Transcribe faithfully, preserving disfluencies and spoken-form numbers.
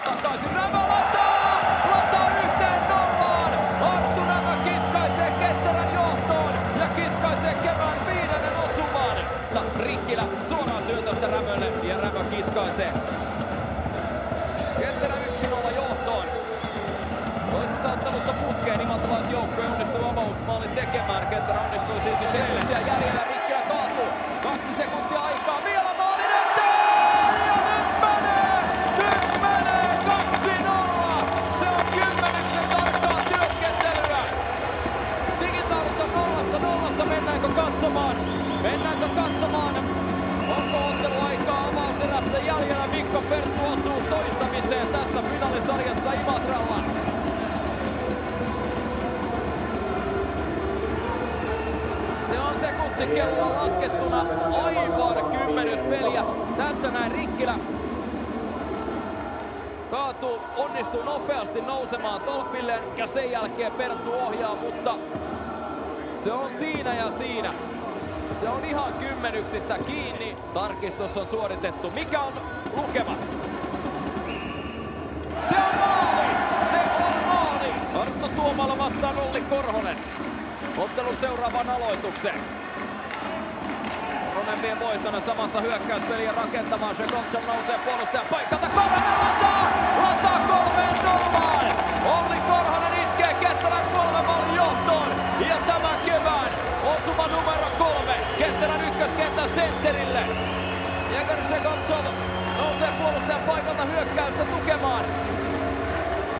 takaisin. Rämä lataa! Lataa yhteen nollaan! Arttu Rämä kiskaisee ketterän johtoon ja kiskaisee kevään viidennen osuman. Rikkilä suoraan syötöstä Rämölle ja Rämö kiskaisee. Ketterä yksi nolla johtoon. Toisessa ottelussa putkeen imatalaisjoukkue onnistuu avausmaalin tekemään. Ketterä onnistui siis jo sekuntia jäljellä. Rikkilä kaatuu. Kaksi sekuntia aikaa. Vielä maalin eteen! Ja nyt menee! Nyt menee! kaksi nolla! Se on kymmenyksen tarkkaa työskentelyä. Digitaalista nollasta nollasta. Mennäänkö katsomaan? Mennäänkö katsomaan? Onko otteluaikaa avauserästä jäljellä? Mikko Perttu osuu toistamiseen tässä finaalisarjassa Imatralla. Se on sekuntikelloa laskettuna aivan kymmenyspeliä. Tässä näin Rikkilä kaatuu, onnistuu nopeasti nousemaan tolpille ja sen jälkeen Perttu ohjaa, mutta se on siinä ja siinä. Se on ihan kymmenyksistä kiinni. Tarkistus on suoritettu. Mikä on lukema? Se on maali! Se on maali! Arttu Tuomala vastaan Olli Korhonen. Ottelun seuraavaan aloitukseen. Korhonen vie voittona samassa hyökkäyspeliä rakentamaan. Shekovtsev nousee puolustajan paikalta. Korhonen lataa! Lataa kolmeen nollaan! Olli Korhonen iskee Ketterän kolme maalin johtoon. Ja tämän kevään osuma numero kolme. Ketterän ykköskentän sentterille. Jegor Shekovtsev nousee puolustajan paikalta hyökkäystä tukemaan.